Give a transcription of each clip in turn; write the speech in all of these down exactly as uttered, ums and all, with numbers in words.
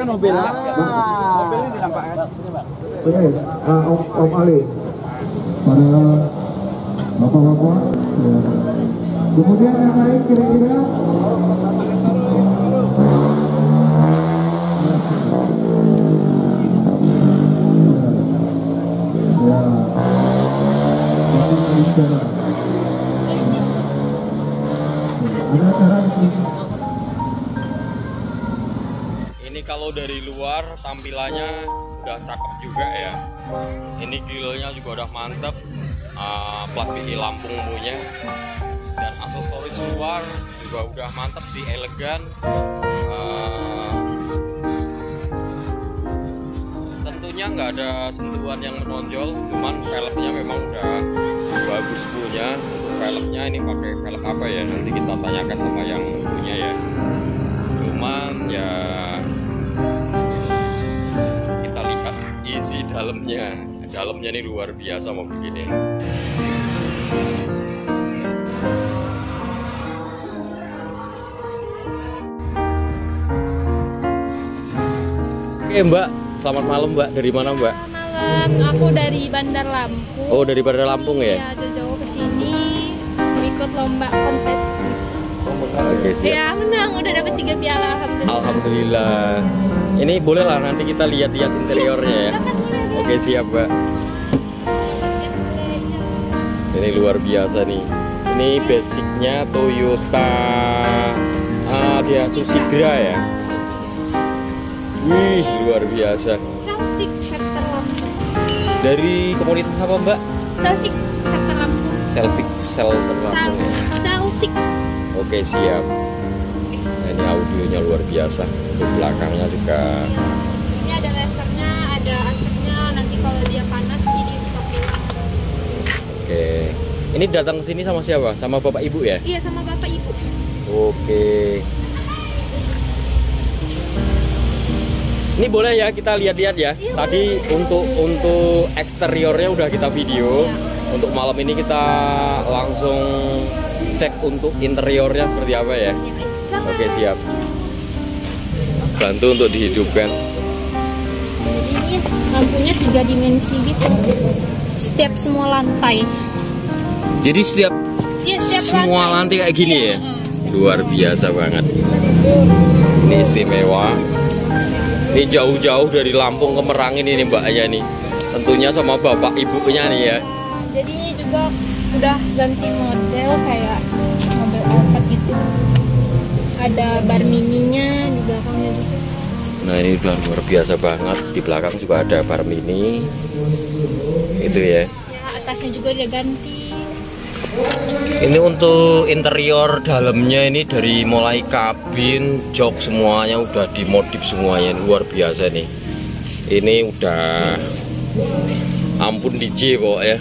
kan mobil. Mobil ini dinampakkan. Oke, uh, Om, Om Ali. Pada bapak-bapak. Ya. Kemudian yang lain kira-kira. Ya. Ada acara ini kalau dari luar tampilannya udah cakep juga ya. Ini grillnya juga udah mantep, uh, plat B I Lampung punya, dan aksesoris luar juga udah mantep sih, elegan. Uh, tentunya nggak ada sentuhan yang menonjol, cuman velgnya memang udah bagus punya. Untuk velgnya ini pakai velg apa ya? Nanti kita tanyakan sama yang punya ya. Cuman ya kita lihat isi dalamnya. Dalamnya ini luar biasa mobil ini. Oke Mbak, selamat malam Mbak. Dari mana Mbak? Malam, aku dari Bandar Lampung. Oh, dari Bandar Lampung ya? Iya, jauh-jauh ke sini mau ikut lomba kontes. Oke, siap. Ya, menang, udah dapat tiga piala alhamdulillah. Alhamdulillah. Ini boleh lah nanti kita lihat-lihat interiornya ya. Oke, siap Mbak. Ini luar biasa nih. Ini basicnya Toyota uh, dia Susigra ya. Wih, luar biasa. Chelsea chapter Lampung. Dari komunitas apa Mbak? Chelsea chapter Lampung. Selfie Shelter Lampung ya. Chelsea. Oke, siap. Nah, ini audionya luar biasa. Untuk belakangnya juga. Ini ada lasernya, ada asapnya. Nanti kalau dia panas jadi bisa keluar. Oke. Ini datang ke sini sama siapa? Sama Bapak Ibu ya? Iya, sama Bapak Ibu. Oke. Ini boleh ya kita lihat-lihat ya. Iya, Tadi boleh. untuk untuk eksteriornya udah kita video. Iya. Untuk malam ini kita langsung cek untuk interiornya seperti apa ya. Sama. Oke, siap. Bantu untuk dihidupkan. Ini lampunya tiga dimensi gitu. Setiap semua lantai. Jadi setiap Iya, setiap semua lantai kayak gini iya, ya. uh, Luar biasa banget. Ini istimewa. Ini jauh-jauh dari Lampung ke Merangin ini mbaknya nih. Tentunya sama bapak ibunya nih ya. Jadi ini juga udah ganti model kayak mobil Alphard gitu. Ada bar mininya di belakangnya juga. Nah, ini udah luar biasa banget. Di belakang juga ada bar mini. Itu ya. Ya, atasnya juga udah ganti. Ini untuk interior dalamnya ini dari mulai kabin, jok semuanya udah dimodif semuanya, luar biasa nih. Ini udah ampun D J pokoknya.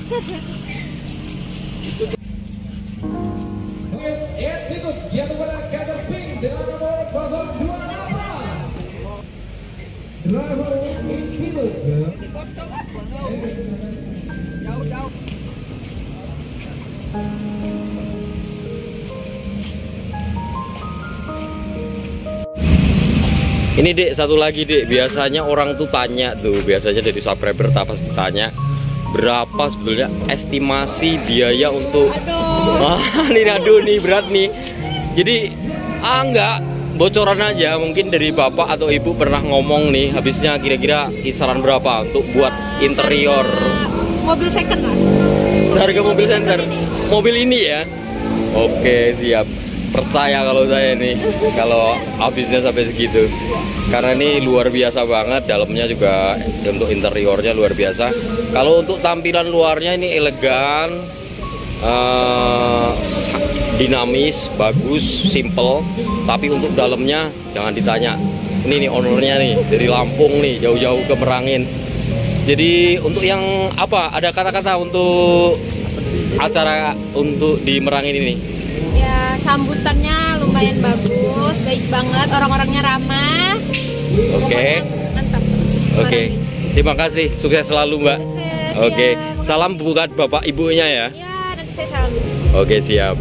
Ini Dek, satu lagi Dek, biasanya orang tuh tanya tuh, biasanya dari subscriber pasti tanya berapa sebetulnya estimasi biaya untuk Aduh. ah, ini aduh nih berat nih. Jadi ah enggak bocoran aja, mungkin dari bapak atau ibu pernah ngomong nih, habisnya kira-kira kisaran berapa untuk buat interior Mobil second lah. harga mobil center mobil ini ya. Oke, siap. Percaya kalau saya nih, kalau habisnya sampai segitu, karena ini luar biasa banget. Dalamnya juga untuk interiornya luar biasa. Kalau untuk tampilan luarnya ini elegan, uh, dinamis, bagus, simple. Tapi untuk dalamnya jangan ditanya. Ini nih ownernya nih dari Lampung nih, jauh-jauh ke Merangin. Jadi untuk yang apa? Ada kata-kata untuk acara untuk di Merangin ini? Ya, sambutannya lumayan bagus, baik banget, orang-orangnya ramah. Oke. Okay. Mantap. Oke. Okay. Terima kasih, sukses selalu Mbak. Sukses, Oke. Okay. ya. Salam buat bapak ibunya ya. Ya, nanti saya salam. Oke, okay, siap.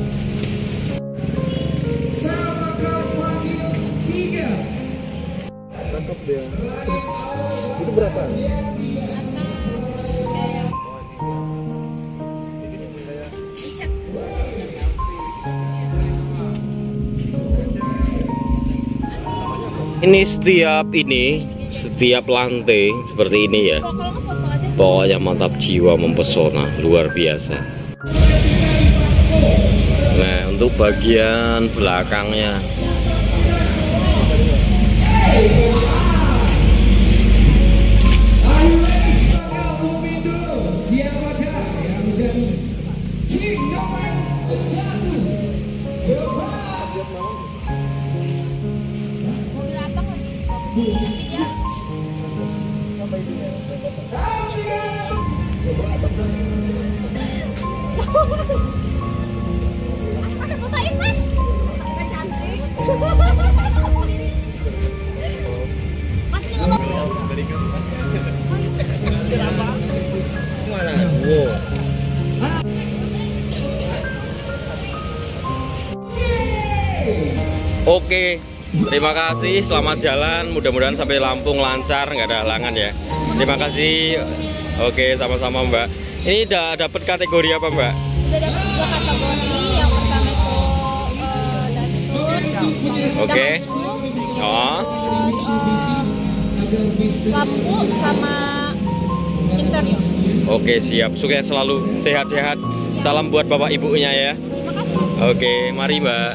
Cakep dia. itu berapa? Ini setiap ini, setiap lantai seperti ini ya. Pokoknya mantap jiwa, mempesona, luar biasa. Nah, untuk bagian belakangnya. Ada fotoin mas, kita cantik. Mas ini nggak Oke, terima kasih, selamat jalan, mudah-mudahan sampai Lampung lancar, nggak ada halangan ya. Terima kasih. Oke, sama-sama Mbak. Ini udah dapat kategori apa Mbak? Udah dapat dua kategori. Yang pertama itu uh, Datsun, Oke. Daihatsu, Oh. terus, uh, lampu sama interior. Oke, siap. Sukses selalu, sehat-sehat. Salam buat bapak ibunya ya. Terima kasih. Oke, mari Mbak.